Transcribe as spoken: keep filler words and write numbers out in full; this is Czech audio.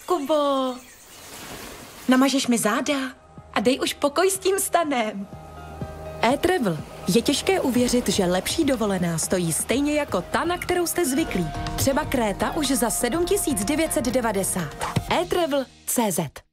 Kubo. Namažeš mi záda a dej už pokoj s tím stanem. E-Travel. Je těžké uvěřit, že lepší dovolená stojí stejně jako ta, na kterou jste zvyklí. Třeba Kréta už za sedm tisíc devět set devadesát. e travel tečka cé zet